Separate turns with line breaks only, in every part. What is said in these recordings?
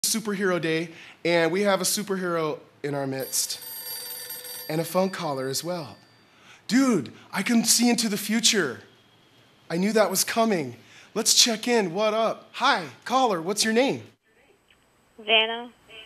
Superhero Day, and we have a superhero in our midst, and a phone caller as well. Dude, I can see into the future. I knew that was coming. Let's check in. What up? Hi, caller. What's your name?
Vanna.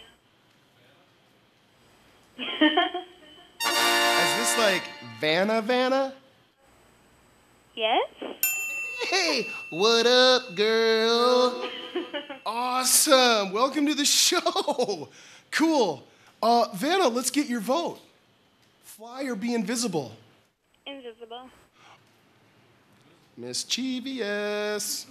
Is this like Vanna?
Yes?
Hey, what up, girl? Awesome. Welcome to the show. Cool. Vanna, let's get your vote. Fly or be invisible?
Invisible.
Mischievous.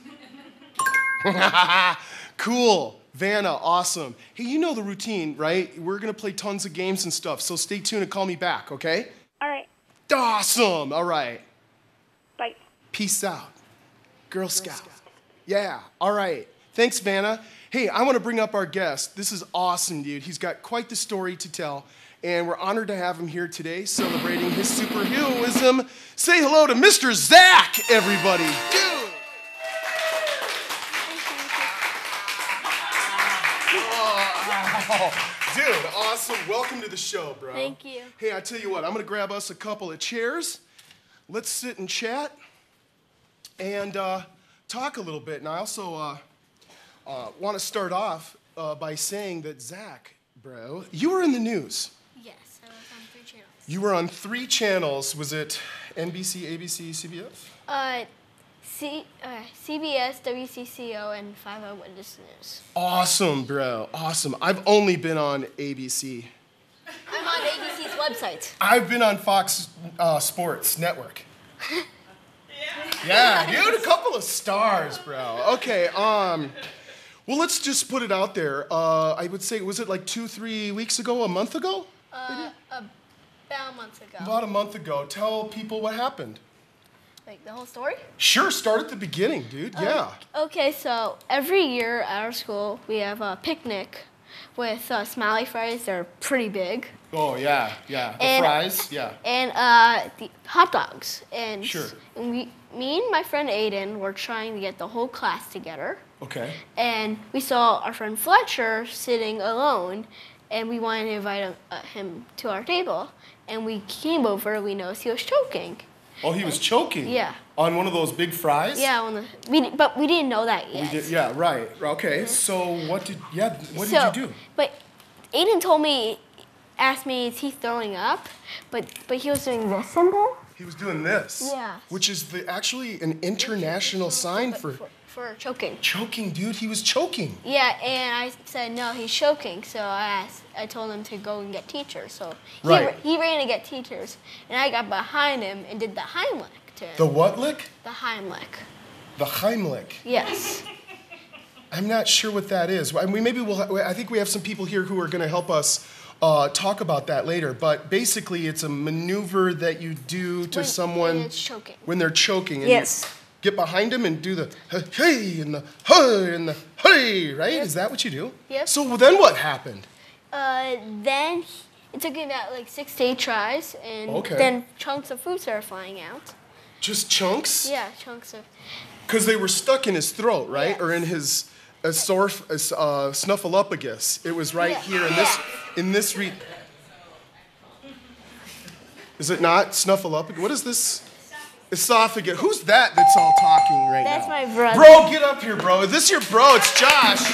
Cool. Vanna, awesome. Hey, you know the routine, right? We're going to play tons of games and stuff, so stay tuned and call me back, okay?
All right.
Awesome. All right.
Bye.
Peace out. Girl Scout. Yeah. All right. Thanks, Vanna. Hey, I want to bring up our guest. This is awesome, dude. He's got quite the story to tell, and we're honored to have him here today celebrating his superheroism. Say hello to Mr. Zach, everybody. Dude. Dude, awesome. Welcome to the show, bro.
Thank you.
Hey, I tell you what, I'm going to grab us a couple of chairs. Let's sit and chat and talk a little bit. And I also want to start off by saying that, Zach, bro, you were in the news.
Yes, I was on 3 channels.
You were on 3 channels. Was it NBC, ABC, CBS?
CBS, WCCO, and 50 Witness News.
Awesome, bro. Awesome. I've only been on ABC.
I'm on ABC's website.
I've been on Fox Sports Network. Yeah, dude, a couple of stars, bro. Okay, well, let's just put it out there. I would say, was it like 2-3 weeks ago, a month ago?
About a month ago.
About a month ago. Tell people what happened.
Like the whole story?
Sure, start at the beginning, dude. Yeah.
Okay, so every year at our school, we have a picnic with smiley fries. They're pretty big.
Oh, yeah. The fries, yeah.
And the hot dogs. And
sure.
Me and my friend Aiden were trying to get the whole class together.
Okay.
And we saw our friend Fletcher sitting alone, and we wanted to invite him to our table. And we came over, we noticed he was choking.
Oh, he was choking?
Yeah.
On one of those big fries?
Yeah, but we didn't know that yet.
Yeah, right. Okay, mm-hmm. So what did you do?
But Aiden asked me, is he throwing up? But he was doing this symbol.
He was doing this?
Yeah.
Which is actually an international sign for
choking.
Choking, dude. He was choking.
Yeah, and I said, no, he's choking. So I told him to go and get teachers. So he ran to get teachers. And I got behind him and did the Heimlich to him.
The what lick?
The Heimlich.
The Heimlich?
Yes.
I'm not sure what that is. I mean, I think we have some people here who are going to help us talk about that later. But basically, it's a maneuver that you do to someone
when it's choking.
When they're choking. And
yes.
Get behind him and do the hey and the hey and the hey, right? Yep. Is that what you do?
Yep.
So then what happened?
Then it took him about like 6 to 8 tries, and then chunks of food started flying out.
Just chunks?
Yeah, chunks of.
Because they were stuck in his throat, right?
Yes.
Or in his snuffleupagus. It was right here in this Is it not snuffleupagus? What is this? Esophagus. Who's that's all talking right
now? That's my brother.
Bro, get up here, bro. Is this your bro? It's Josh.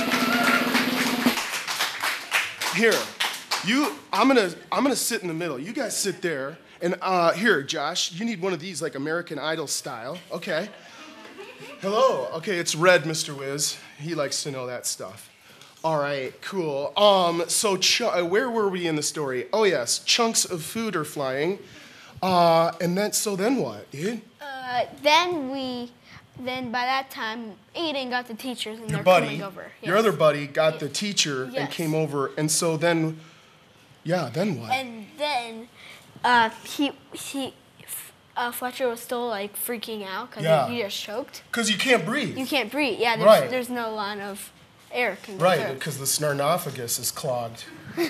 Here, I'm gonna sit in the middle. You guys sit there, and here, Josh, you need one of these, like American Idol style. Okay. Hello. Okay, it's Red, Mr. Wiz. He likes to know that stuff. All right, cool. So where were we in the story? Oh yes, chunks of food are flying. And then what, dude?
Then by that time, Aiden got the teachers and they're
coming
over. Yes.
Your other buddy got the teacher and came over, and so then what?
And then Fletcher was still like freaking out because he just choked.
Because you can't breathe.
You can't breathe. Yeah, there's no line of air.
Right, because the snarnophagus is clogged.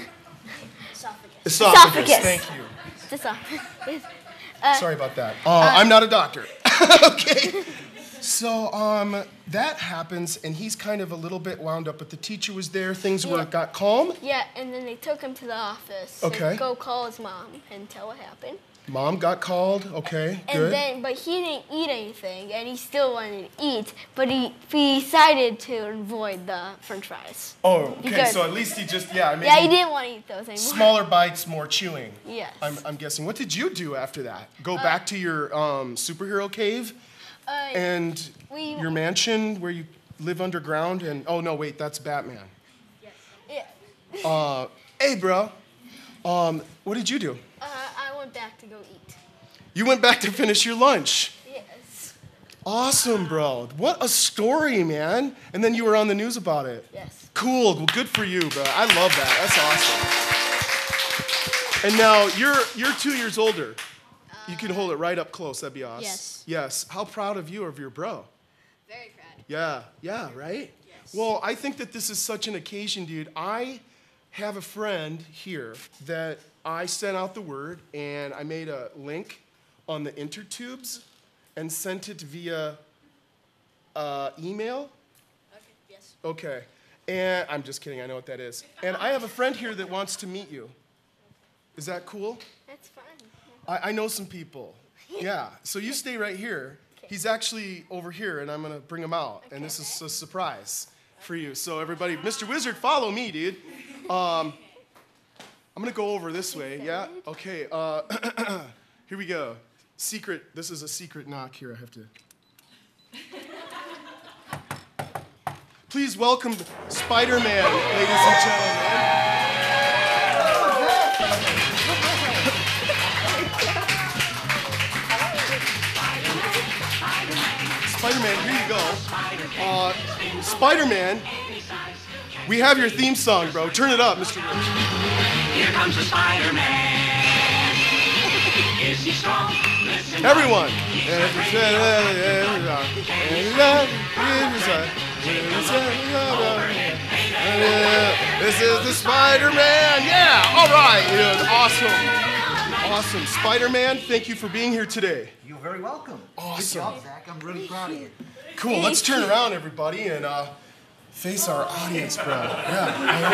Esophagus.
Thank you.
Esophagus.
Sorry about that. I'm not a doctor. Okay. So that happens, and he's kind of a little bit wound up, but the teacher was there. Things got calm.
Yeah, and then they took him to the office.
Okay.
To go call his mom and tell what happened.
Mom got called. Okay, good.
But he didn't eat anything, and he still wanted to eat, but he decided to avoid the French fries.
Oh, okay. So at least he just maybe
he didn't want to eat those anymore.
Smaller bites, more chewing.
Yes.
I'm guessing. What did you do after that? Go back to your superhero cave and your mansion where you live underground? And oh no, wait, that's Batman.
Yes. Yeah.
Hey, bro. What did you do?
I went back to go eat.
You went back to finish your lunch.
Yes.
Awesome, bro. What a story, man. And then you were on the news about it.
Yes.
Cool. Well, good for you, bro. I love that. That's awesome. And now you're 2 years older. You can hold it right up close. That'd be awesome.
Yes.
Yes. How proud of you of your bro?
Very proud.
Yeah, right?
Yes.
Well, I think that this is such an occasion, dude. I have a friend here that I sent out the word, and I made a link on the intertubes and sent it via email.
Okay, yes.
Okay. And I'm just kidding. I know what that is. And I have a friend here that wants to meet you. Is that cool?
That's fun.
I know some people. Yeah. So you stay right here.
Okay.
He's actually over here, and I'm going to bring him out. And this is a surprise for you. So everybody, Mr. Wizard, follow me, dude. I'm going to go over this way. Yeah? Okay. Here we go. Secret. This is a secret knock here. I have to. Please welcome Spider-Man, ladies and gentlemen. Spider-Man, here you go. Spider-Man, we have your theme song, bro. Turn it up, Mr. Rich.
Here comes the Spider-Man. Is he strong? Listen,
everyone. This is the Spider-Man. Yeah, all right. Awesome. Awesome. Spider-Man, thank you for being here today.
You're very welcome.
Awesome.
Good job, Zach. I'm really proud of you.
Cool. Let's turn around, everybody, and face our audience, bro. Yeah.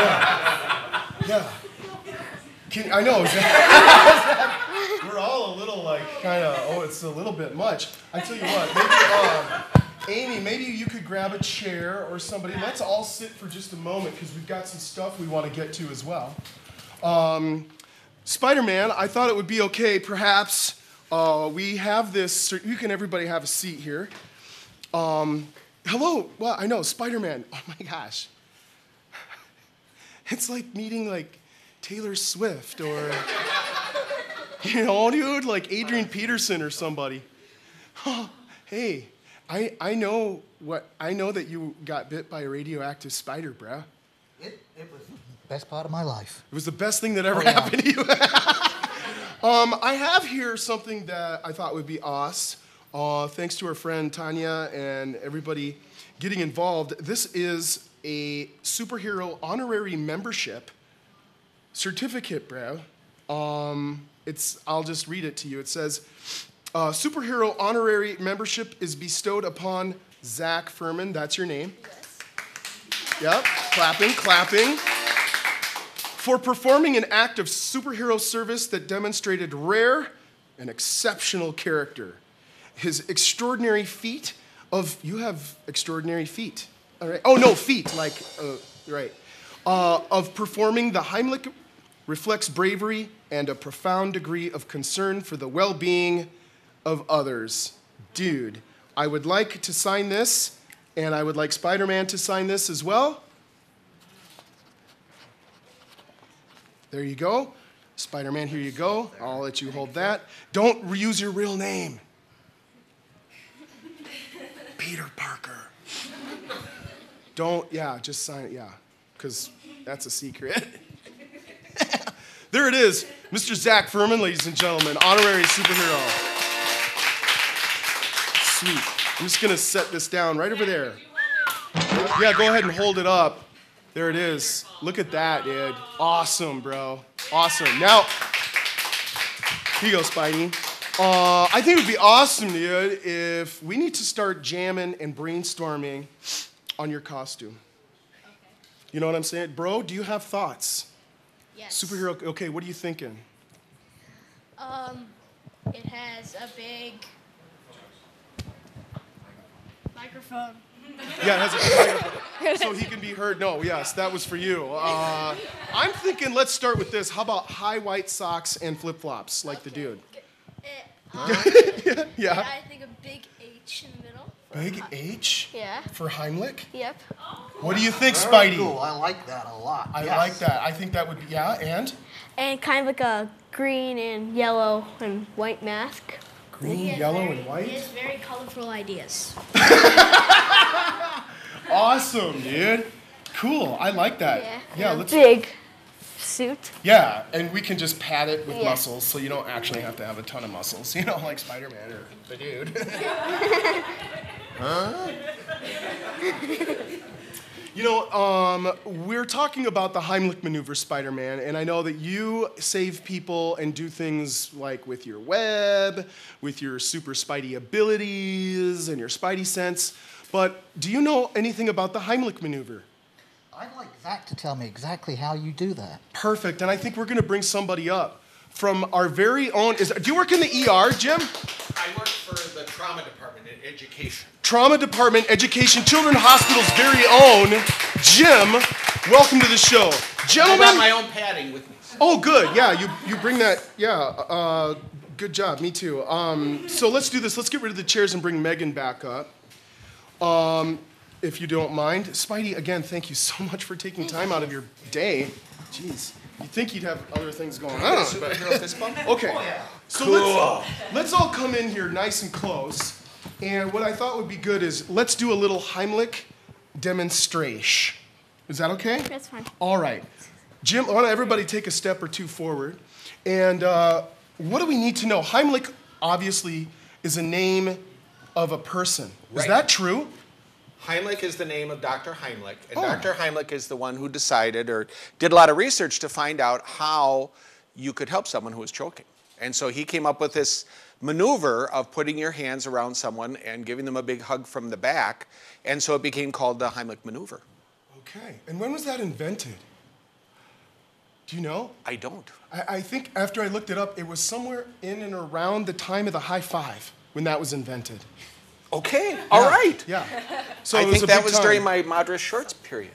I know. We're all a little it's a little bit much. I tell you what, maybe, Amy, maybe you could grab a chair or somebody. Let's all sit for just a moment because we've got some stuff we want to get to as well. Spider-Man, I thought it would be okay, perhaps we have this, you can everybody have a seat here. Hello, well, I know, Spider-Man, oh my gosh. It's like meeting Taylor Swift or, dude, like Adrian Peterson or somebody. Oh, hey, I know that you got bit by a radioactive spider, bruh.
It was the best part of my life.
It was the best thing that ever happened to you. I have here something that I thought would be awesome. Thanks to our friend Tanya and everybody getting involved. This is a superhero honorary membership certificate, bro. I'll just read it to you. It says, superhero honorary membership is bestowed upon Zach Furman. That's your name. Yes. Yep. Clapping. For performing an act of superhero service that demonstrated rare and exceptional character. His extraordinary feat of, you have extraordinary feet. All right. Oh, no, feet, right. Of performing the Heimlich reflects bravery and a profound degree of concern for the well-being of others. Dude, I would like to sign this, and I would like Spider-Man to sign this as well. There you go. Spider-Man, here you go. I'll let you hold that. Don't reuse your real name. Peter Parker. Just sign it, because that's a secret. There it is, Mr. Zach Furman, ladies and gentlemen, honorary superhero. Sweet. I'm just gonna set this down right over there. Yeah, go ahead and hold it up. There it is. Look at that, dude. Awesome, bro. Awesome. Now, here you go, Spidey. I think it would be awesome, dude, if we need to start jamming and brainstorming on your costume.
Okay.
You know what I'm saying? Bro, do you have thoughts?
Yes.
Superhero, okay, what are you thinking?
It has a big microphone.
Yeah, it has a microphone, so he can be heard. No, yes, that was for you. I'm thinking, let's start with this. How about high white socks and flip-flops, like the dude? Yeah.
I think a big H in the middle.
Big H?
Yeah.
For Heimlich?
Yep.
What do you think,
Very
Spidey?
cool. I like that a lot.
I
Yes.
like that. I think that would be, yeah, and?
And kind of like a green and yellow and white mask.
Green, yellow, and
He
white?
has very colorful ideas.
Awesome, dude. Cool, I like that. Yeah,
and a
let's.
big suit.
Yeah, and we can just pad it with
Yeah.
muscles, so you don't actually have to have a ton of muscles, you know, like Spider-Man or the dude. Huh? You know, we're talking about the Heimlich maneuver, Spider-Man, and I know that you save people and do things like with your web, with your super Spidey abilities and your Spidey sense, but do you know anything about the Heimlich maneuver?
I'd like Zach to tell me exactly how you do that.
Perfect, and I think we're gonna bring somebody up from our very own, do you work in the ER, Jim?
I work for the trauma department in education.
Trauma Department, Education, Children's Hospital's very own Jim. Welcome to the show.
I
Gentlemen.
brought my own padding with me.
Oh, good. Yeah, you bring that. Yeah, good job. Me too. So let's do this. Let's get rid of the chairs and bring Megan back up. If you don't mind. Spidey, again, thank you so much for taking time out of your day. Jeez. You'd think you'd have other things going on.
Superhero fist bump?
Okay. So let's all come in here nice and close. And what I thought would be good is let's do a little Heimlich demonstration. Is that okay?
That's fine.
All right. Jim, I want everybody take a step or two forward. And what do we need to know? Heimlich, obviously, is a name of a person. Is
Right.
that true?
Heimlich is the name of Dr. Heimlich, and
Oh.
Dr. Heimlich is the one who decided or did a lot of research to find out how you could help someone who was choking. And so he came up with this maneuver of putting your hands around someone and giving them a big hug from the back, and so it became called the Heimlich maneuver.
Okay. And when was that invented? Do you know?
I don't.
I think after I looked it up, it was somewhere in and around the time of the high five when that was invented.
Okay, all right.
Yeah. So
I
it was
think
a
that
big
was
time.
during my Madras shorts period.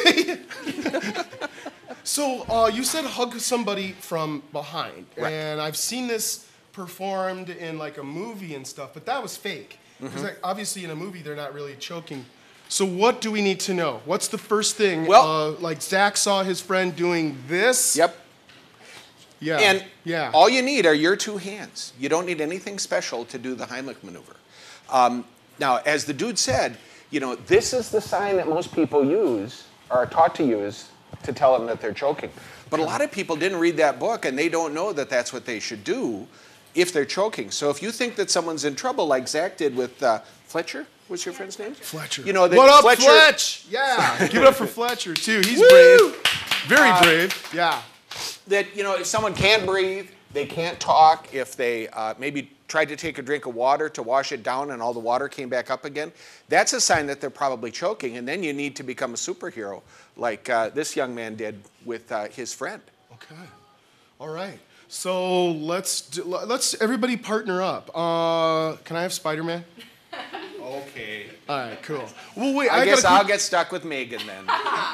So you said hug somebody from behind,
Right.
and I've seen this performed in like a movie and stuff, but that was fake. Because like, obviously in a movie they're not really choking. So what do we need to know? What's the first thing?
Well-
like Zach saw his friend doing this.
Yep.
Yeah.
And
yeah.
all you need are your two hands. You don't need anything special to do the Heimlich maneuver. Now, as the dude said, you know, this is the sign that most people use, or are taught to use, to tell them that they're choking. But a lot of people didn't read that book, and they don't know that that's what they should do if they're choking. So if you think that someone's in trouble, like Zach did with Fletcher, what's your friend's name?
Fletcher.
You know, that
what up,
Fletcher,
Fletch? Yeah. Give it up for Fletcher too. He's brave. Very brave. Yeah.
That, you know, if someone can't breathe, they can't talk, if they maybe tried to take a drink of water to wash it down and all the water came back up again, that's a sign that they're probably choking, and then you need to become a superhero like this young man did with his friend.
Okay. All right. So let's everybody partner up. Can I have Spider-Man?
Okay.
All right, cool. Well, wait.
I guess
got a
I'll get stuck with Megan then.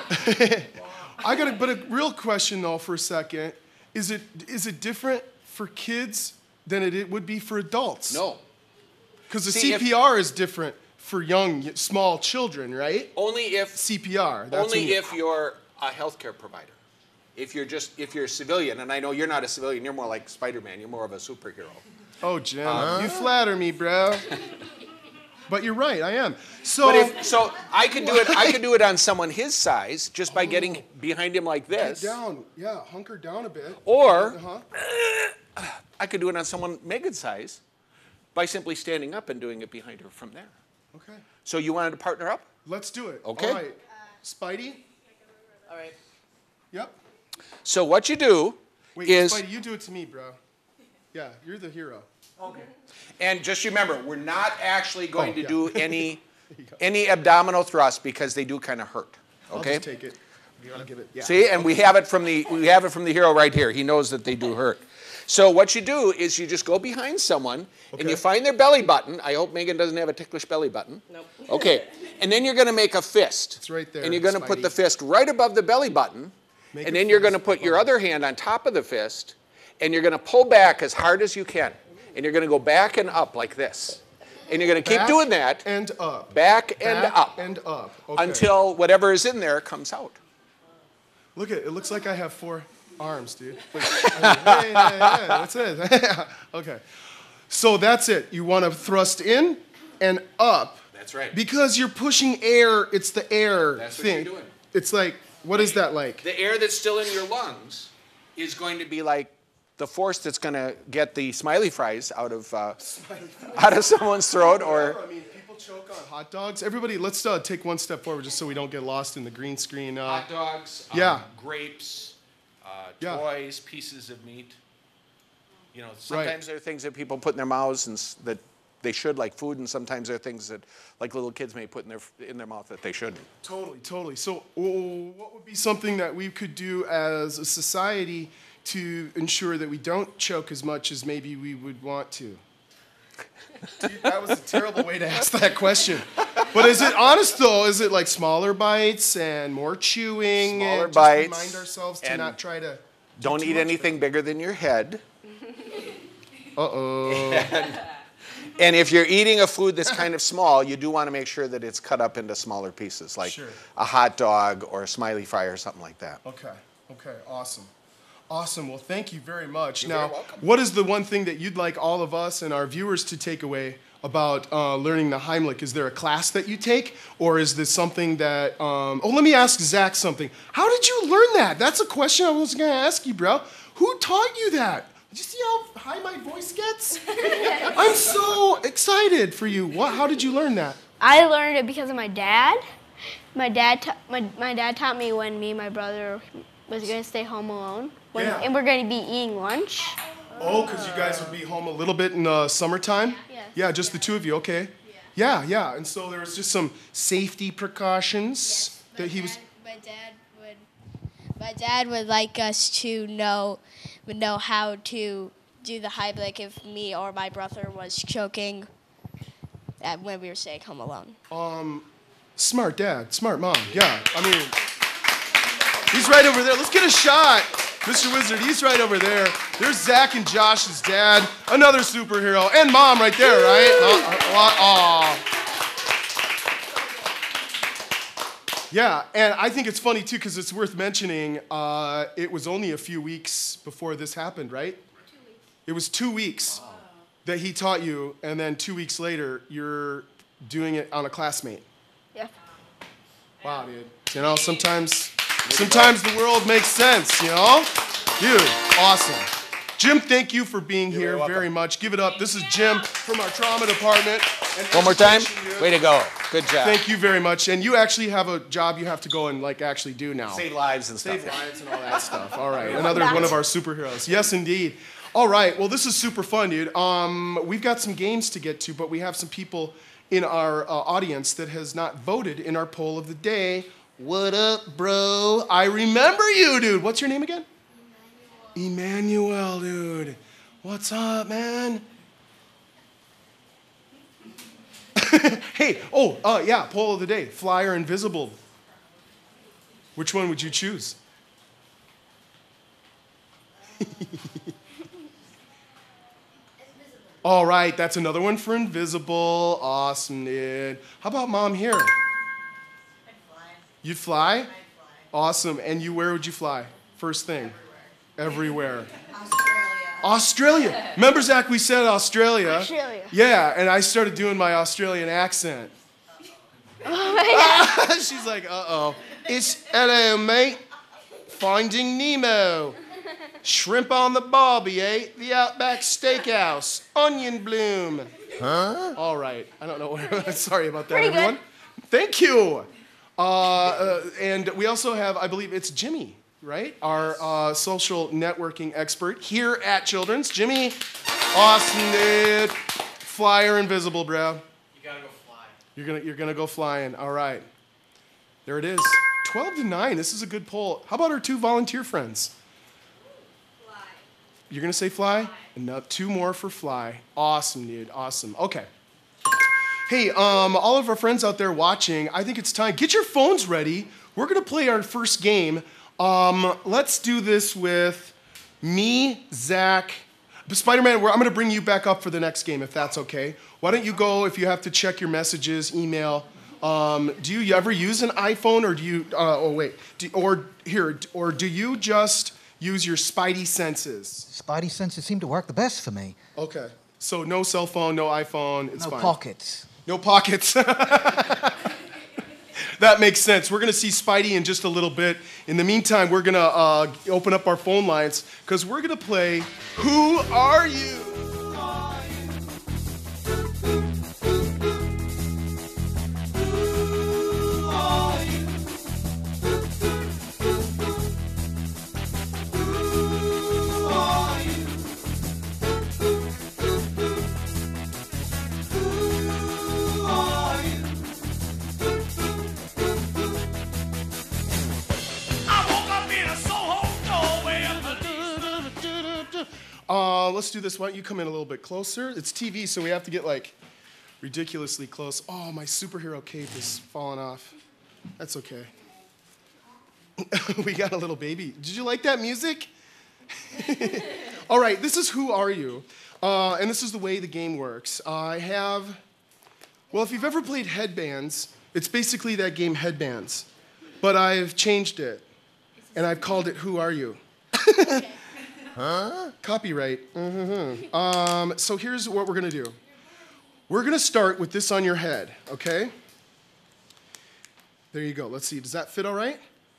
but a real question though for a second. Is it different for kids than it would be for adults?
No.
Because the
See,
CPR is different for young, small children, right?
Only if
CPR. That's
only
when you-
if you're a healthcare provider. If you're a civilian, and I know you're not a civilian, you're more like Spider-Man, you're more of a superhero.
Oh, Jim, you flatter me, bro. But you're right, I am. So,
So I could do it. I could do it on someone his size just by getting behind him like
get
this.
down, yeah, hunker down a bit.
Or
Uh-huh.
I could do it on someone Megan's size by simply standing up and doing it behind her from there.
Okay,
So you wanted to partner up?
let's do it.
Okay.
All right, Spidey.
All right.
Yep.
So what you do
Wait,
is
Spidey, you do it to me, bro. Yeah, you're the hero.
Okay. And just remember, we're not actually going to do any
There
abdominal thrust because they do kind of hurt. Okay.
I'll just take it. I'll give it. Yeah.
See, and we have it from the hero right here. He knows that they do hurt. So what you do is you just go behind someone and you find their belly button. I hope Megan doesn't have a ticklish belly button.
Nope.
Okay. And then you're going to make a fist.
It's right there.
And you're going to put
Spidey.
the fist right above the belly button. And then you're going to put your other hand on top of the fist. And you're going to pull back as hard as you can. And you're going to go back and up like this. And you're going to keep doing that.
And up.
Back and up.
And up. Okay.
Until whatever is in there comes out.
Look at it. It looks like I have 4 arms, dude. Wait, hey, that's it. Okay. So that's it. You want to thrust in and up.
That's right.
Because you're pushing air. It's the air
That's what
thing.
you're doing.
It's like, what is that like?
The air that's still in your lungs is going to be like the force that's going to get the smiley fries out of someone's throat, or.
I mean, people choke on hot dogs. Everybody, let's take one step forward just so we don't get lost in the green screen.
Hot dogs, grapes, toys, pieces of meat. You know, sometimes there are things that people put in their mouths and that they should, like food, and sometimes there are things that, like little kids may put in their mouth that they shouldn't.
Totally. So, what would be something that we could do as a society to ensure that we don't choke as much as maybe we would want to? Dude, that was a terrible way to ask that question. But is it honest though? Is it like smaller bites and more chewing?
Smaller
and
bites.
Just remind ourselves to not try to.
Don't eat anything bigger than your head. And if you're eating a food that's kind of small, you do want to make sure that it's cut up into smaller pieces, like a hot dog or a smiley fry or something like that.
Okay. Awesome. Well, thank you very much.
You're
now,
very welcome.
what is the one thing that you'd like all of us and our viewers to take away about learning the Heimlich? Is there a class that you take, or is this something that? Let me ask Zach something. How did you learn that? That's a question I was going to ask you, bro. Who taught you that? Did you see how high my voice gets? I'm so excited for you. How did you learn that?
I learned it because of my dad. My dad taught me when me and my brother was going to stay home alone. And we're going to be eating lunch.
Oh, because you guys would be home a little bit in the summertime?
Yes.
Yeah, just the two of you, okay. Yeah. And so there was just some safety precautions that he was...
My dad would like us to know how to do the Heimlich if me or my brother was choking when we were staying home alone.
Smart dad, smart mom, yeah. I mean, he's right over there. Let's get a shot. Mr. Wizard, he's right over there. There's Zach and Josh's dad, another superhero, and mom right there, right? Yeah, and I think it's funny, too, because it's worth mentioning it was only a few weeks before this happened, right? 2 weeks. It was 2 weeks that he taught you, and then 2 weeks later, you're doing it on a classmate.
Yeah.
Wow, dude. You know, sometimes the world makes sense, you know? Dude, awesome. Jim, thank you for being here very much. Give it up. This is Jim from our trauma department.
One more time. Way to go. Good job.
Thank you very much. And you actually have a job you have to go and actually do now.
Save lives and stuff.
Save lives and all that stuff. All right. Another one of our superheroes. Yes, indeed. All right. Well, this is super fun, dude. We've got some games to get to, but we have some people in our audience that has not voted in our poll of the day. What up, bro? I remember you, dude. What's your name again? Emmanuel, dude. What's up, man? Hey, yeah, poll of the day. Fly or invisible? Which one would you choose? All right, that's another one for invisible. Awesome, dude. How about mom here? I'd fly. You'd fly? I'd fly. Awesome. And you, where would you fly? First thing. Everywhere. Australia. Remember, Zach, we said Australia.
Australia.
Yeah, and I started doing my Australian accent.
Oh my God.
She's like, uh-oh. It's, hello, mate. Finding Nemo. Shrimp on the barbie, eh? The Outback Steakhouse. Onion bloom. Huh? All right. I don't know. Sorry about that,
Pretty
everyone.
good.
Thank you. And we also have, I believe it's Jimmy. right? Our social networking expert here at Children's. Jimmy, awesome, dude. Fly or invisible, bro?
You gotta go fly.
You're gonna go flying. All right. There it is. 12-9. This is a good poll. How about our 2 volunteer friends?
Fly.
You're gonna say fly? And now 2 more for fly. Awesome, dude. Awesome. Okay. Hey, all of our friends out there watching, I think it's time. Get your phones ready. We're gonna play our first game. Let's do this with me, Zach, Spider-Man. I'm gonna bring you back up for the next game if that's okay. Why don't you go if you have to check your messages, email. Do you ever use an iPhone or do you? Or do you just use your Spidey senses?
Spidey senses seem to work the best for me.
Okay. So no cell phone, no iPhone. It's
No
fine.
pockets.
No pockets. That makes sense. We're going to see Spidey in just a little bit. In the meantime, we're going to open up our phone lines because we're going to play Who Are You? Let's do this. Why don't you come in a little bit closer? It's TV, so we have to get like ridiculously close. Oh, my superhero cape is falling off. That's okay. We got a little baby. Did you like that music? All right, this is Who Are You? And this is the way the game works. Well, if you've ever played Headbands, it's basically that game Headbands. But I've changed it, and I've called it Who Are You? Huh? Copyright. So here's what we're going to do. We're going to start with this on your head, okay? There you go. Let's see. Does that fit all right?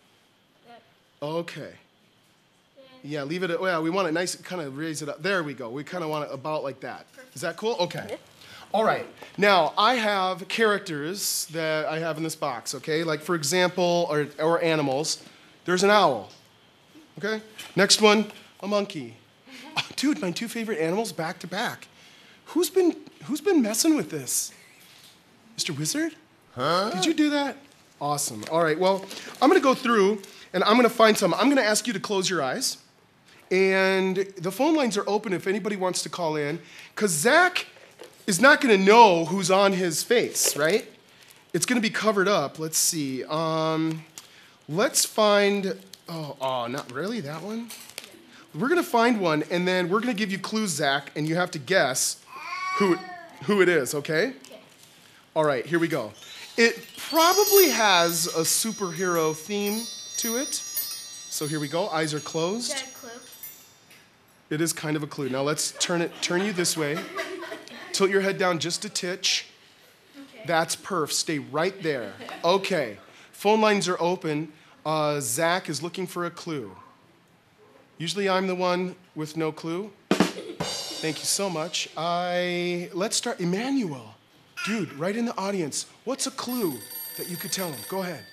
Okay. Yeah, leave it. Yeah, we want it nice. Kind of raise it up. There we go. We kind of want it about like that. Is that cool? Okay. All right. Now, I have characters that I have in this box, okay? Like, for example, or animals. There's an owl, okay? Next one, a monkey. Oh, dude, my 2 favorite animals back to back. Who's been messing with this? Mr. Wizard? Huh? Did you do that? Awesome. All right, well, I'm going to go through, and I'm going to find some. I'm going to ask you to close your eyes. And the phone lines are open if anybody wants to call in, because Zach is not going to know who's on his face, right? It's going to be covered up. Let's see. Let's find, oh, not really, that one? We're going to find one, and then we're going to give you clues, Zach, and you have to guess who it is, okay? All right, here we go. It probably has a superhero theme to it. So here we go. Eyes are closed.
Is that a clue?
It is kind of a clue. Now let's turn you this way. Tilt your head down just a titch. Okay. That's perf. Stay right there. Okay. Phone lines are open. Zach is looking for a clue. Usually I'm the one with no clue. Thank you so much. Let's start. Emmanuel. Dude, right in the audience. What's a clue that you could tell him? Go ahead.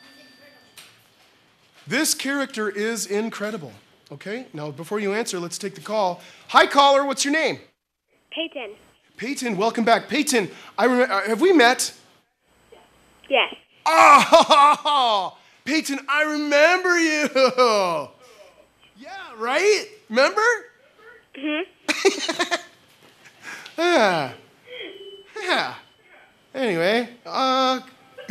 This character is incredible. Okay, now before you answer, let's take the call. Hi, caller, what's your name?
Peyton.
Peyton, welcome back. Peyton, have we met?
Yes.
Oh, Peyton, I remember you. Yeah, right? Remember? Mm-hmm. Yeah. Anyway, I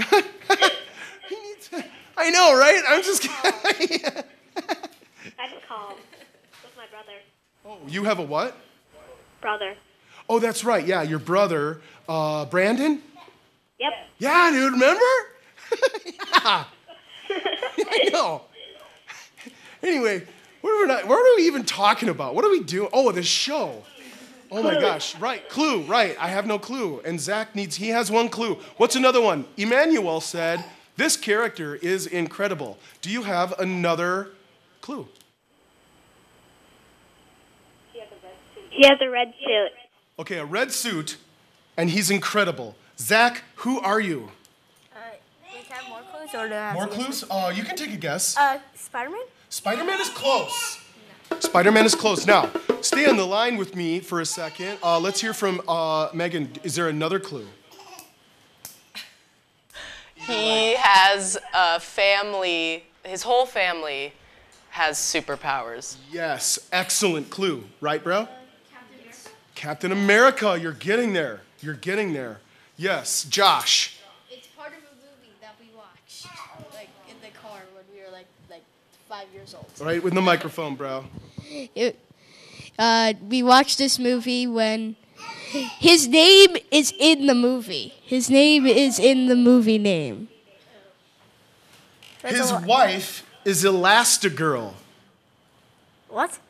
know, right? I'm just kidding.
I just called with my brother.
Oh, you have a what?
Brother.
Oh, that's right. Yeah, your brother, Brandon?
Yep.
Yeah, dude, remember? Yeah. I know. Anyway, what are we even talking about? What are we doing? Oh, the show. Oh my gosh, right, clue, right. I have no clue. And Zach he has one clue. What's another one? Emmanuel said, this character is incredible. Do you have another clue?
He has a red suit.
Okay, a red suit, and he's incredible. Zach, who are you?
Do you have more clues or do I have
More
to
clues? You can take a guess.
Spider-Man?
Spider-Man is close. Spider-Man is close. Now, stay on the line with me for a second. Let's hear from Megan. Is there another clue?
He has a family, his whole family has superpowers.
Yes, excellent clue. Right, bro? Captain America, you're getting there. You're getting there. Yes, Josh.
It's part of a movie that we watched, like in the car when we were like 5 years old.
Right, with the microphone, bro.
We watched this movie when his name is in the movie. His name is in the movie name.
His wife is Elastigirl.
What?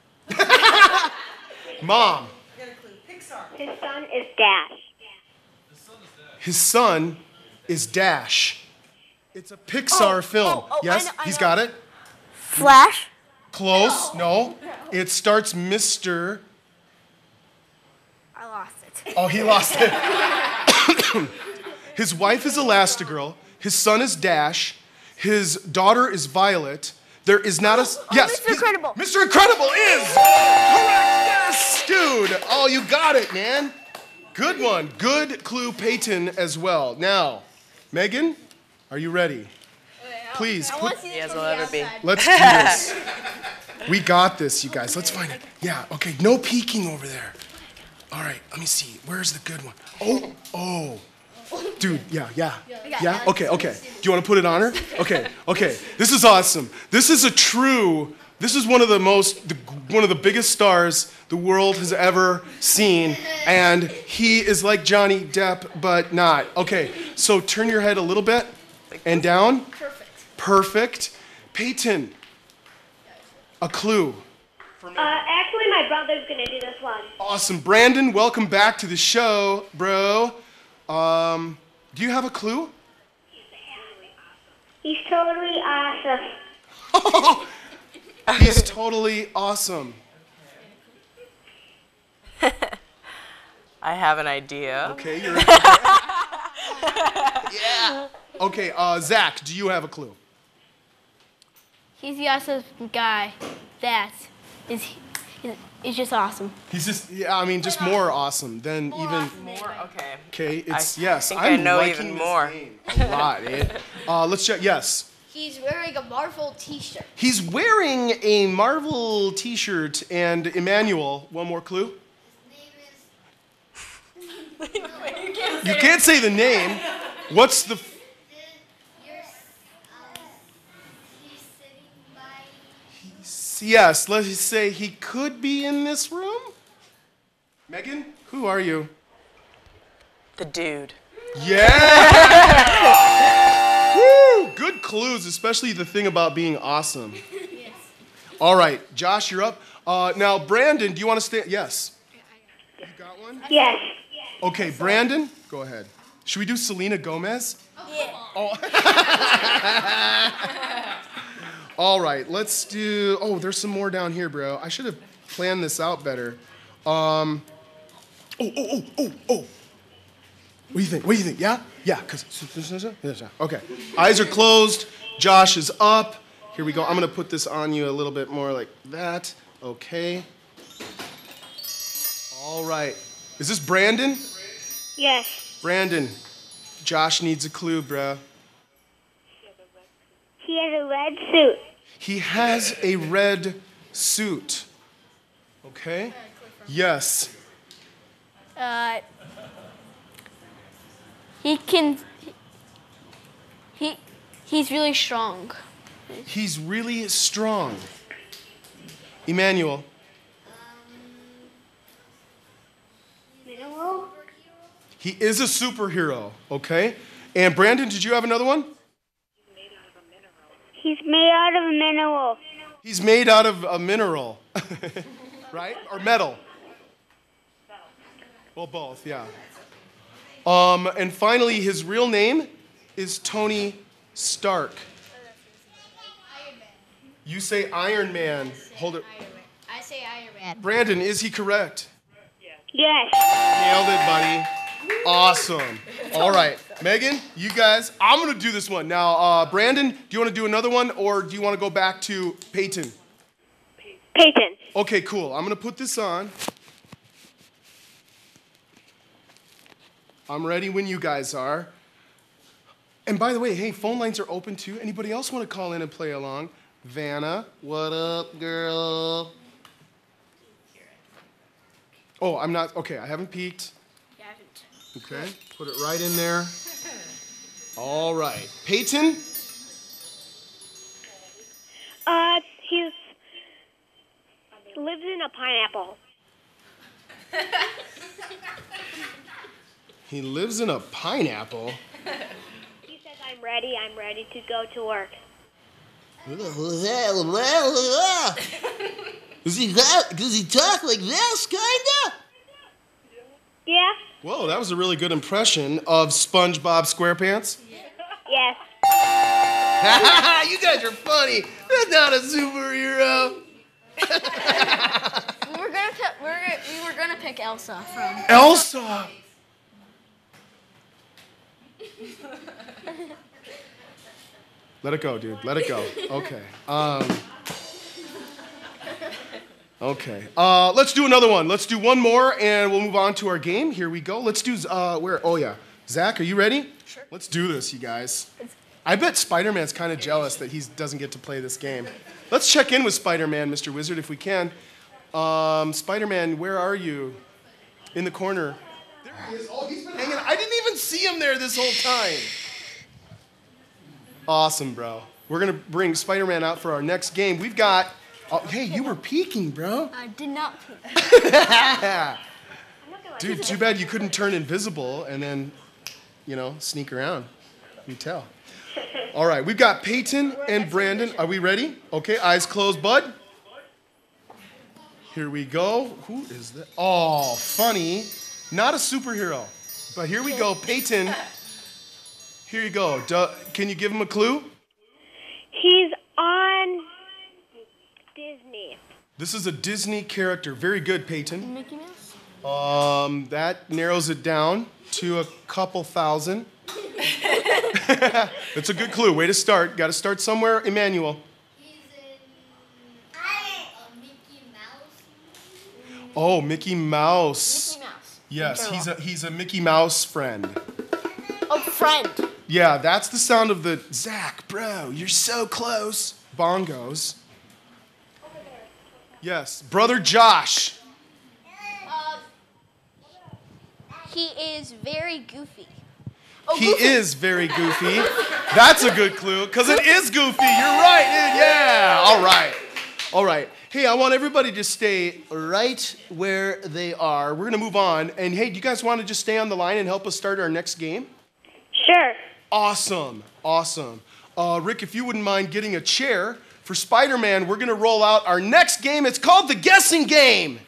Mom.
His son is Dash.
His son is Dash. It's a Pixar film. Yes, he's got it.
Flash?
Close. No. It starts Mr.
I lost it.
Oh, he lost it. His wife is Elastigirl. His son is Dash. His daughter is Violet. There is not a... Yes.
Mr. Incredible.
Mr. Incredible is correct. Yes, dude. Oh, you got it, man. Good one. Good clue, Peyton, as well. Now, Megan, are you ready? Please.
He has will ever be.
Let's do this. We got this, you guys. Let's find it. Yeah, okay. No peeking over there. All right, let me see. Where's the good one? Oh. Dude, yeah. Okay. Do you want to put it on her? Okay. This is awesome. This is one of the biggest stars the world has ever seen, and he is like Johnny Depp, but not. Okay, so turn your head a little bit and down. Perfect. Peyton, a clue.
Actually, my brother's gonna do this one.
Awesome. Brandon, welcome back to the show, bro. Do you have a clue?
He's totally awesome.
He's totally awesome.
I have an idea.
Okay, you're yeah. Okay, Zach, do you have a clue?
He's the awesome guy that is just awesome.
He's just, just more awesome than even.
More? Okay.
Okay, it's,
I think I know
liking
even
this
more.
game a lot, eh? Let's check, yes.
He's wearing a Marvel t-shirt.
He's wearing a Marvel t-shirt, and Emmanuel, one more clue? You can't say the name. What's the... Yes, let's say he could be in this room. Megan, who are you?
The dude.
Yeah! Woo! Good clues, especially the thing about being awesome. Yes. All right, Josh, you're up. Now, Brandon, do you want to stay? Yes. You got one?
Yes.
Okay, Brandon, go ahead. Should we do Selena Gomez?
Yeah.
Oh. All right, let's do. Oh, there's some more down here, bro. I should have planned this out better. Oh. What do you think? Yeah? Yeah, because. Okay. Eyes are closed. Josh is up. Here we go. I'm going to put this on you a little bit more like that. Okay. All right. Is this Brandon?
Yes.
Brandon, Josh needs a clue, bro.
He has a red suit.
He has a red suit. Okay? Yes.
He's really strong.
He's really strong. Emmanuel.
Mineral?
He is a superhero, okay? And Brandon, did you have another one?
He's made out of a mineral.
He's made out of a mineral, right? Or metal? Well, both, yeah. And finally, his real name is Tony Stark. You say Iron Man. Hold it.
I say Iron Man.
Brandon, is he correct?
Yes.
Nailed it, buddy. Awesome. All right. Megan, you guys, I'm going to do this one. Now, Brandon, do you want to do another one, or do you want to go back to Peyton?
Peyton.
Okay, cool. I'm going to put this on. I'm ready when you guys are. And by the way, hey, phone lines are open too. Anybody else want to call in and play along? Vanna, what up, girl? Oh, I'm not, okay, I haven't peeked.
You haven't.
Okay, put it right in there. All right. Peyton?
He lives in a pineapple.
He lives in a pineapple.
He says, I'm ready to go to work.
Does he talk like this, kinda?
Yeah?
Whoa, that was a really good impression of SpongeBob SquarePants.
Yes.
You guys are funny. That's not a superhero.
We were gonna pick Elsa from.
Elsa. Let it go, dude. Let it go. Okay. Okay. Let's do another one. Let's do one more, and we'll move on to our game. Here we go. Let's do where? Oh yeah. Zach, are you ready?
Sure.
Let's do this, you guys. I bet Spider-Man's kind of jealous that he doesn't get to play this game. Let's check in with Spider-Man, Mr. Wizard, if we can. Spider-Man, where are you? In the corner. There he is. Oh, he's been hanging. I didn't even see him there this whole time. Awesome, bro. We're gonna bring Spider-Man out for our next game. We've got. Oh, hey, you were peeking, bro.
I did not peek.
Dude, too bad you couldn't turn invisible and then, sneak around. You tell. All right, we've got Peyton and Brandon. Are we ready? Okay, eyes closed, bud. Here we go. Who is that? Oh, funny. Not a superhero. But here we go. Peyton. Here you go. Can you give him a clue?
He's on Disney.
This is a Disney character. Very good, Peyton.
Mickey Mouse?
That narrows it down to a couple thousand. That's a good clue. Way to start. Got to start somewhere. Emmanuel.
He's in Mickey Mouse.
Oh, Mickey Mouse.
Mickey Mouse.
Yes, he's a Mickey Mouse friend.
Oh, friend.
Yeah, that's the sound of the Zach, bro. You're so close. Bongos. Yes, brother Josh.
He is very goofy.
He is very goofy. That's a good clue, because it is goofy. You're right, dude. Yeah. All right. All right. Hey, I want everybody to stay right where they are. We're going to move on. And hey, do you guys want to just stay on the line and help us start our next game?
Sure.
Awesome. Awesome. Rick, if you wouldn't mind getting a chair for Spider-Man, we're going to roll out our next game. It's called the Guessing Game.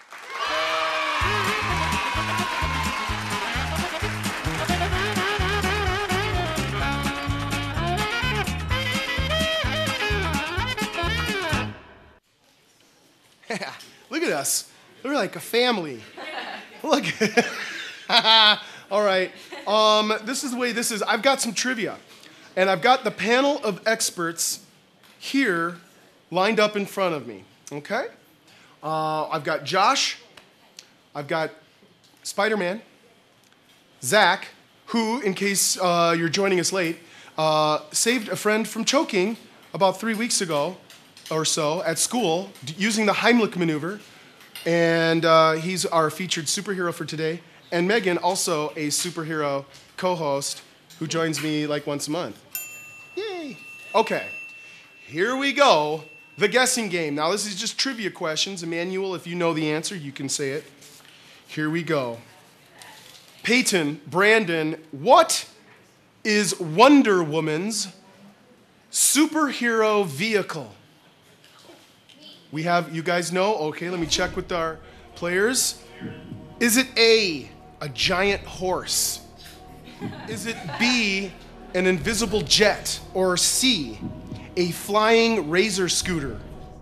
Look at us. We're like a family. Look. All right. This is the way this is. I've got some trivia. And I've got the panel of experts here lined up in front of me. Okay? I've got Josh. I've got Spider-Man. Zach, who, in case you're joining us late, saved a friend from choking about 3 weeks ago or so at school using the Heimlich maneuver. And he's our featured superhero for today. And Megan, also a superhero co-host who joins me like once a month. Yay. Okay, here we go. The guessing game. Now this is just trivia questions. Emmanuel, if you know the answer, you can say it. Here we go. Peyton, Brandon, what is Wonder Woman's superhero vehicle? We have, you guys know? Okay, let me check with our players. Is it A, a giant horse? Is it B, an invisible jet? Or C, a flying razor scooter?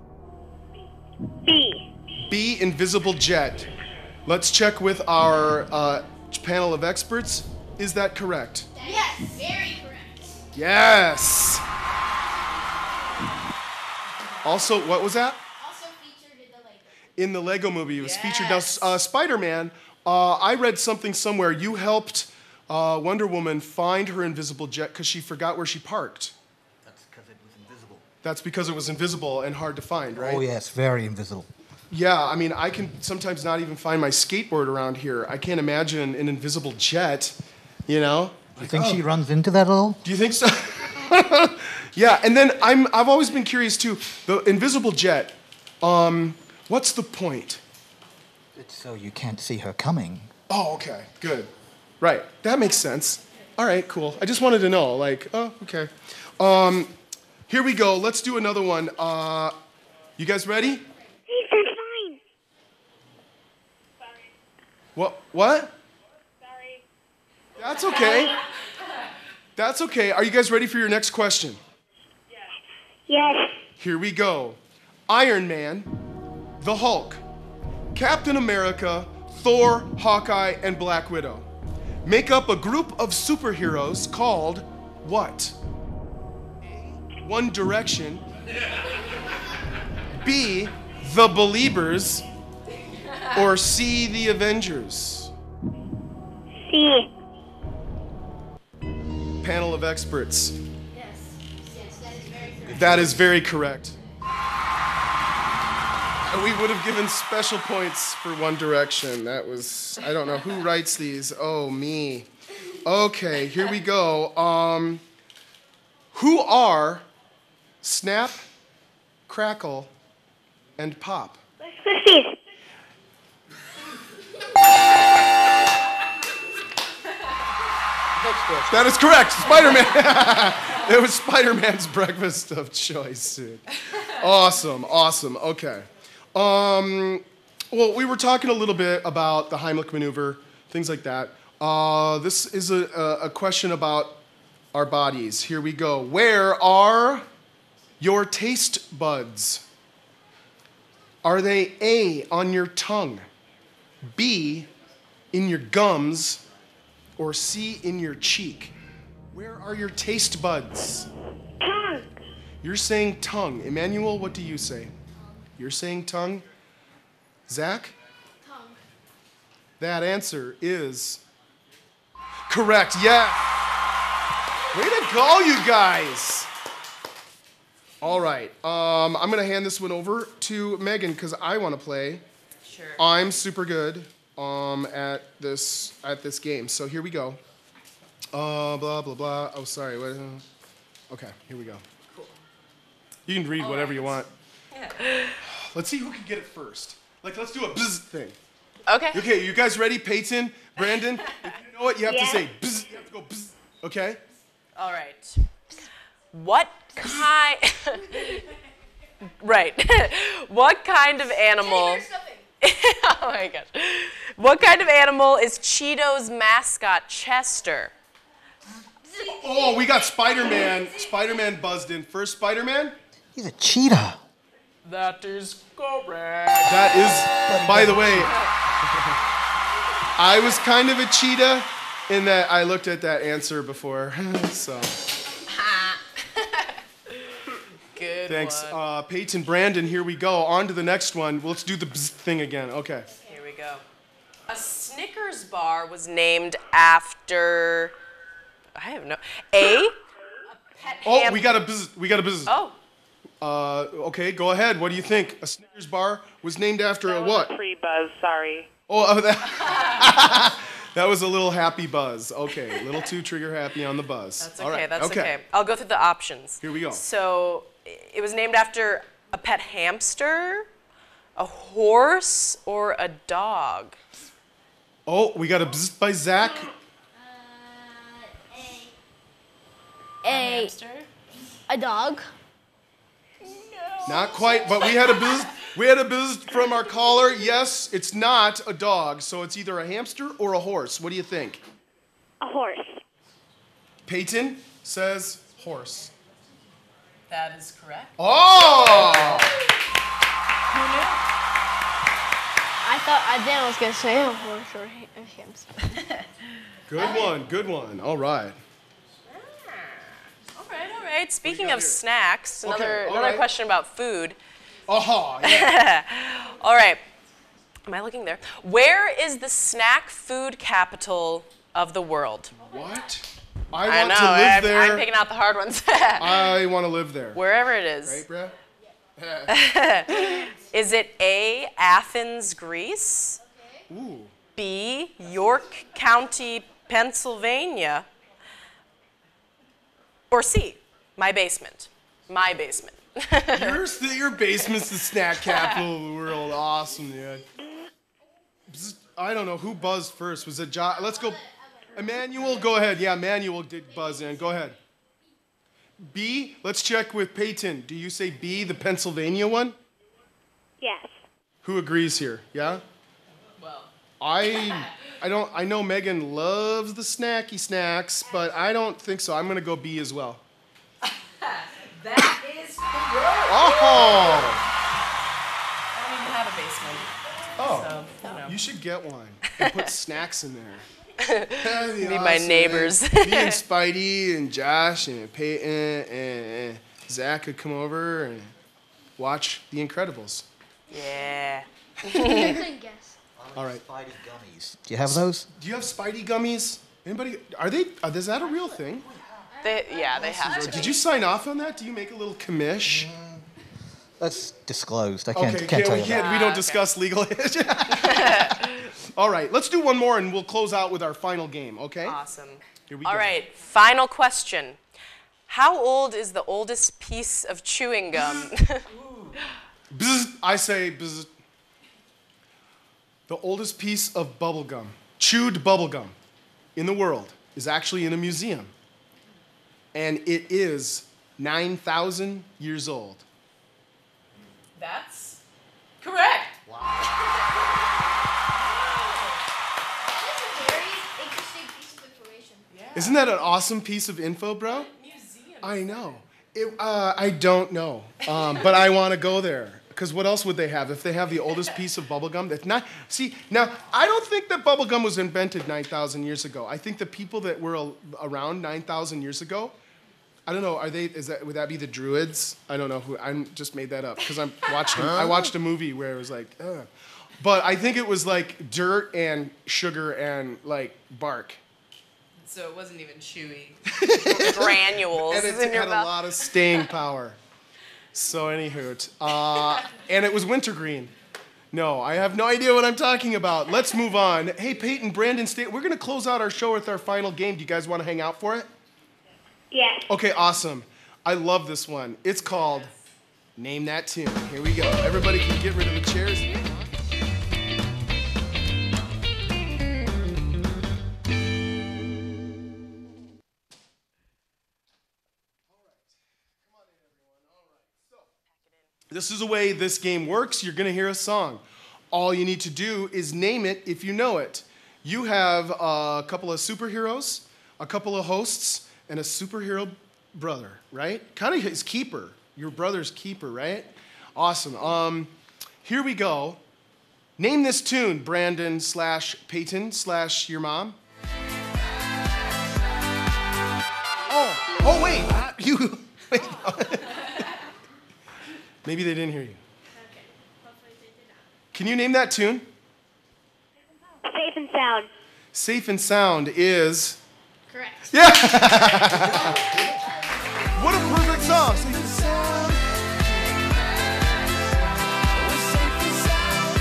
B.
B, invisible jet. Let's check with our panel of experts. Is that correct?
Very correct.
Yes. Also, what was that?
Also featured in the Lego.
In the Lego movie, it was featured. Now, Spider-Man, I read something somewhere. You helped Wonder Woman find her invisible jet because she forgot where she parked.
That's because it was invisible.
That's because it was invisible and hard to find, right?
Oh, yes, very invisible.
Yeah, I mean, I can sometimes not even find my skateboard around here. I can't imagine an invisible jet, you know?
Do you think she runs into that at all?
Do you think so? Yeah, and then I've always been curious too. The invisible jet, what's the point?
It's so you can't see her coming.
Oh, okay, good. Right, that makes sense. All right, cool. I just wanted to know, like, oh, okay. Here we go. Let's do another one. You guys ready?
Hey, that's fine.
What? What?
Sorry.
That's okay. That's okay. Are you guys ready for your next question?
Yes.
Here we go. Iron Man, the Hulk, Captain America, Thor, Hawkeye, and Black Widow make up a group of superheroes called what? A, One Direction. B, The Beliebers. Or C, The Avengers.
C.
Panel of experts.
Yes. Yes, that is very correct.
That is very correct. And we would have given special points for One Direction. That was, I don't know who writes these. Oh, me. Okay, here we go. Who are Snap, Crackle, and Pop?
Let's Krispies.
That is correct. Spider-Man. It was Spider-Man's breakfast of choice, dude. Awesome, awesome. Okay. Well, we were talking a little bit about the Heimlich maneuver, things like that. This is a question about our bodies. Here we go. Where are your taste buds? Are they A, on your tongue, B, in your gums, or C, in your cheek? Where are your taste buds?
Tongue.
You're saying tongue. Emmanuel, what do you say? You're saying tongue? Zach?
Tongue.
That answer is correct. Yeah. Way to go, you guys. All right. I'm going to hand this one over to Megan because I want to play.
Sure.
I'm super good at this game. So here we go. Blah, blah, blah. Oh, sorry. What, okay, here we go.
Cool.
You can read whatever you want.
Yeah.
Let's see who can get it first. Like, let's do a bzz thing.
Okay.
Okay, you guys ready? Peyton, Brandon, if you know it, you have to
Yeah.
say bzz. You have to go bzz. Okay?
All right. What kind? Right. What kind of animal? Oh my gosh. What kind of animal is Cheetos mascot Chester?
Oh, we got Spider-Man. Spider-Man buzzed in. First Spider-Man?
He's a cheetah.
That is correct.
That is, by the way, I was kind of a cheetah in that I looked at that answer before. So,
Good
thanks.
one.
Peyton, Brandon, here we go. On to the next one. Let's do the bzz thing again. Okay.
Here we go. A Snickers bar was named after. I have no. A pet
Oh, we got a bzz. We got a bzz.
Oh.
Okay, go ahead. What do you think? A Snickers bar was named after a what?
Free buzz, sorry.
Oh, that, that was a little happy buzz. Okay, a little too trigger happy on the buzz.
That's
All
okay.
right,
That's okay. I'll go through the options.
Here we go.
So it was named after a pet hamster, a horse, or a dog.
Oh, we got a bzz by Zach.
A dog.
Not quite, but we had a bzz. We had a bzz from our caller. Yes, it's not a dog, so it's either a hamster or a horse. What do you think?
A horse.
Peyton says horse.
That is correct.
Oh!
I then I was gonna say a horse or a hamster.
Good one, good one. All right.
right. Speaking of snacks, another question about food.
Oh, yeah.
All right. Am I looking there? Where is the snack food capital of the world?
What?
I
want to live there.
I'm picking out the hard ones.
I want to live there.
Wherever it is.
Right, Brad?
Is it A, Athens, Greece?
Ooh.
B, York County, Pennsylvania? Or C, my basement? My basement.
Your basement's the snack capital of the world. Awesome, dude. I don't know who buzzed first. Was it John? Let's go. Emmanuel, go ahead. Yeah, Emmanuel did buzz in. Go ahead. B, let's check with Peyton. Do you say B, the Pennsylvania one?
Yes.
Who agrees here? Yeah?
Well.
I know Megan loves the snacky snacks, but I don't think so. I'm going to go B as well.
That is correct.
Oh!
I don't even have a basement.
Oh,
So,
you should get one and put snacks in there. That'd be
Be my
awesome,
neighbors.
man. Me and Spidey and Josh and Peyton and Zach could come over and watch The Incredibles.
Yeah.
Guess.
All right.
Spidey gummies. Do you have those?
Do you have Spidey gummies? Anybody? Are they? Is that a real thing?
They have to.
Did you sign off on that? Do you make a little commish?
That's disclosed. I can't
Okay,
tell you
we
that.
don't discuss legal. All right, let's do one more and we'll close out with our final game, okay?
Awesome.
Here we
All
go.
right, final question. How old is the oldest piece of chewing gum?
Bzz, I say bzz. The oldest piece of bubble gum, chewed bubble gum in the world is actually in a museum. And it is 9,000 years old.
That's correct.
Isn't that an awesome piece of info, bro?
Museum.
I know. I don't know, but I want to go there. Because what else would they have if they have the oldest piece of bubblegum? That's not. See, now, I don't think that bubblegum was invented 9,000 years ago. I think the people that were around 9,000 years ago, I don't know, would that be the Druids? I don't know who, I just made that up because I watched a movie where it was like, ugh. But I think it was like dirt and sugar and like bark.
So it wasn't even chewy. Granules
And it
in your
had
mouth.
a lot of staying power. So anywho, and it was wintergreen. No, I have no idea what I'm talking about. Let's move on. Hey, Peyton, Brandon, we're going to close out our show with our final game. Do you guys want to hang out for it?
Yes.
Okay, awesome. I love this one. It's called Name That Tune. Here we go. Everybody can get rid of the chairs. This is the way this game works. You're going to hear a song. All you need to do is name it if you know it. You have a couple of superheroes, a couple of hosts, and a superhero brother, right? Kind of his keeper, your brother's keeper, right? Awesome. Here we go. Name this tune, Brandon / Peyton / your mom. Oh, wait. Wait. Maybe they didn't hear you.
Okay. Hopefully they did not.
Can you name that tune?
Safe and Sound.
Safe and Sound is...
Correct.
Yeah! What a perfect song! Safe and Sound. We're safe and sound.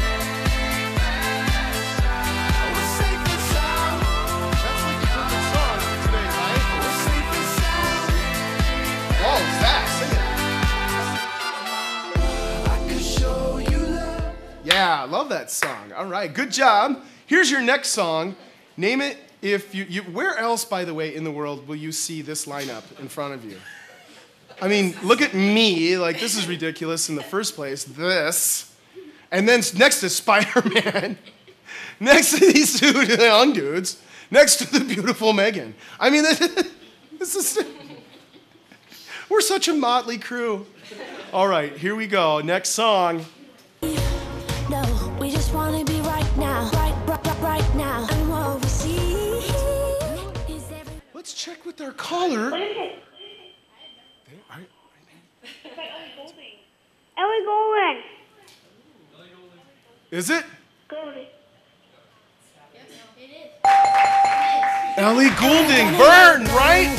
We're safe and sound. That's like the perfect song today, right? We're safe and sound. Whoa, Zach, sing it. Yeah, I love that song. All right, good job. Here's your next song. Name it if you where else, by the way, in the world will you see this lineup in front of you? I mean, look at me. Like, this is ridiculous in the first place. This. And then next to Spider-Man. Next to these two young dudes. Next to the beautiful Megan. I mean, this is... We're such a motley crew. All right, here we go. Next song.
No, we just want to be right now, right now. And what we see is
Let's check with our caller.
What is it?
There
Ellie Goulding.
Is it?
Goulding.
Ellie Goulding. Burn, right?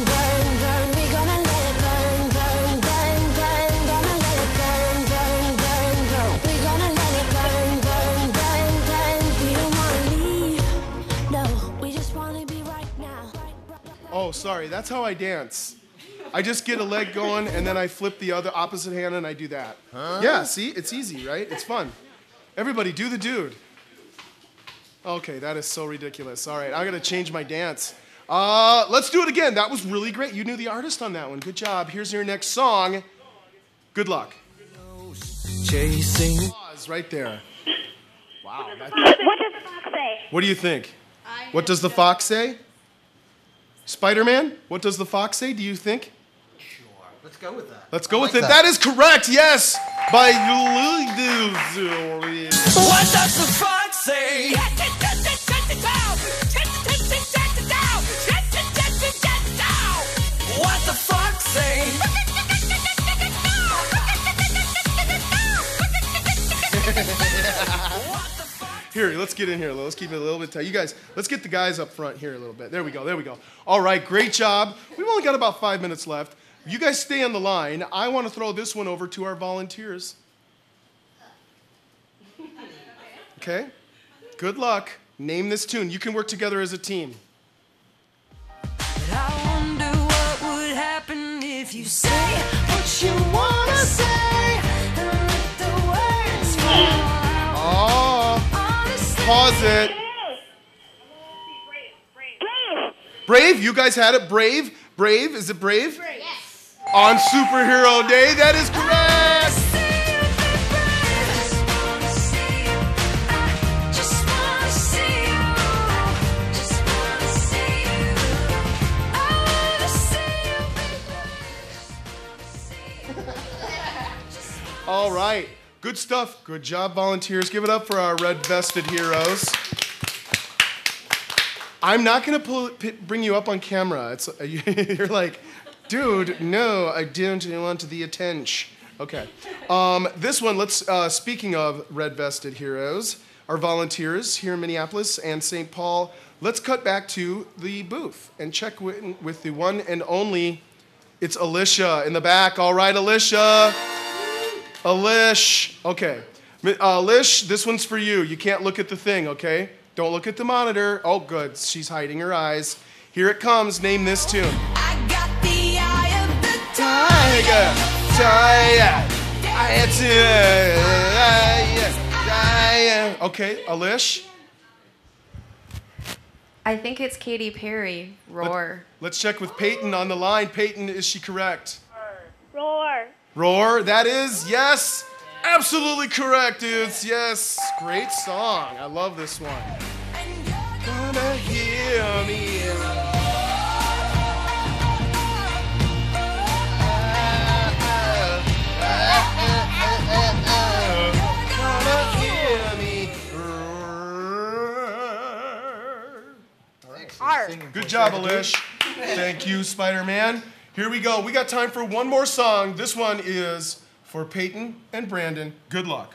Oh, sorry. That's how I dance. I just get a leg going, and then I flip the other opposite hand, and I do that. Huh? Yeah, see? It's easy, right? It's fun. Everybody, do the dude. Okay, that is so ridiculous. All right, I'm going to change my dance. Let's do it again. That was really great. You knew the artist on that one. Good job. Here's your next song. Good luck. Chasing. Pause right there. Wow.
What does the fox say?
What do you think? What does the fox say? Spider-Man? What does the fox say, do you think?
Sure. Let's go with that.
Let's go with it. That is correct, yes. By
What does the fox say? What the fox say?
Here, let's get in here. Let's keep it a little bit tight. You guys, let's get the guys up front here a little bit. There we go, there we go. All right, great job. We've only got about 5 minutes left. You guys stay on the line. I want to throw this one over to our volunteers. Okay? Good luck. Name this tune. You can work together as a team.
I wonder what would happen if you say what you want to say and let the words fall.
Pause it. Brave, you guys had it. Brave, Brave, is it Brave?
Brave. Yes.
On Superhero Day, that is correct. All right, good stuff. Good job, volunteers. Give it up for our red-vested heroes. I'm not going to bring you up on camera. You're like, dude, no, I don't want the attention. Okay. This one, speaking of red-vested heroes, our volunteers here in Minneapolis and St. Paul, let's cut back to the booth and check with the one and only, it's Alicia in the back. All right, Alicia. Alish. Okay. Alish, this one's for you. You can't look at the thing, okay? Don't look at the monitor. Oh, good. She's hiding her eyes. Here it comes. Name this tune.
I got the eye of the
tiger. Tiger. Okay, Alish.
I think it's Katy Perry. Roar.
Let's check with Peyton on the line. Peyton, is she correct?
Roar.
Roar, that is, yes. Absolutely correct, dudes. Yes, great song. I love this one. Gonna hear me Gonna hear me All right. Good job, Alish. Thank you, Spider-Man. Here we go. We got time for one more song. This one is for Peyton and Brandon. Good luck.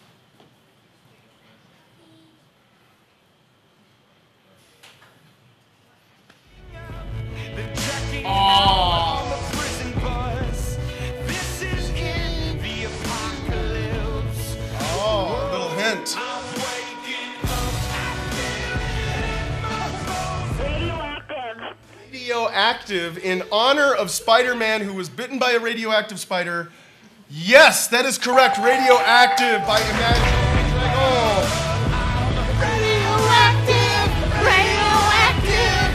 Oh.
Oh, a little hint. Radioactive in honor of Spider-Man who was bitten by a radioactive spider. Yes, that is correct. Radioactive by Imagine Dragons.
Radioactive, radioactive,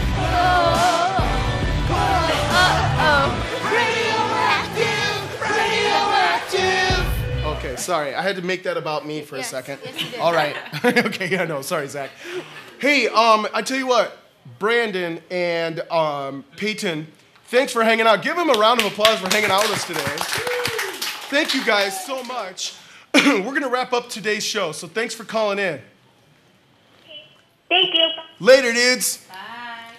radioactive, radioactive.
Okay, sorry. I had to make that about me for a second.
Yes, you did.
All right. Okay, yeah, no, sorry, Zach. Hey, I tell you what, Brandon and Peyton, thanks for hanging out. Give them a round of applause for hanging out with us today. Thank you guys so much. We're going to wrap up today's show, so thanks for calling in.
Thank you.
Later, dudes. Bye.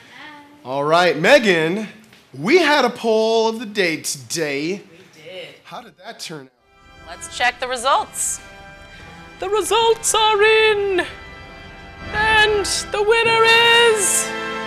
All right, Megan, we had a poll of the day today.
We did.
How did that turn out?
Let's check the results. The results are in. And the winner is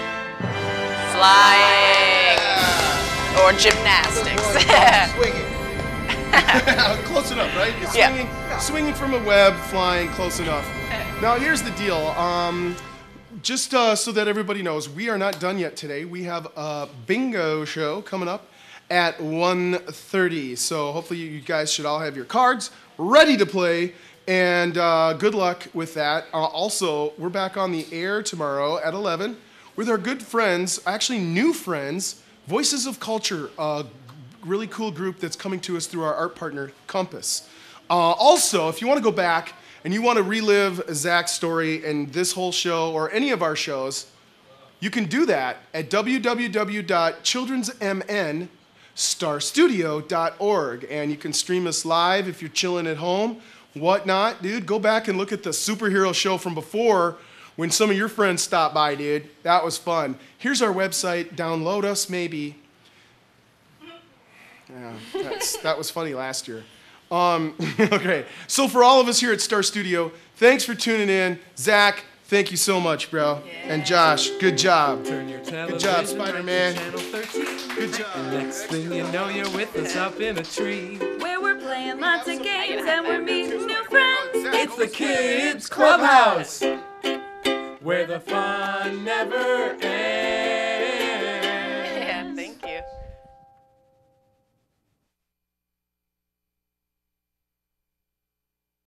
flying or gymnastics.
Swinging. Close enough, right? You're swinging from a web, flying, close enough. Now here's the deal. Just so that everybody knows, we are not done yet today. We have a bingo show coming up at 1:30. So hopefully you guys should all have your cards ready to play. And good luck with that. Also, we're back on the air tomorrow at 11 with our good friends, actually new friends, Voices of Culture, a really cool group that's coming to us through our art partner, Compass. Also, if you want to go back and you want to relive Zach's story and this whole show or any of our shows, you can do that at www.childrensmnstarstudio.org. And you can stream us live if you're chilling at home. Whatnot, dude, go back and look at the superhero show from before when some of your friends stopped by, dude. That was fun. Here's our website. Download us, maybe. Yeah, that was funny last year. Okay, so for all of us here at Star Studio, thanks for tuning in. Zach, thank you so much, bro. Yeah. And Josh, good job. Good job, Spider-Man. Good job.
Next thing you know, you're with us up in a tree, where we're playing lots of games and we're meeting new friends. It's the Kids Clubhouse, where the fun never ends.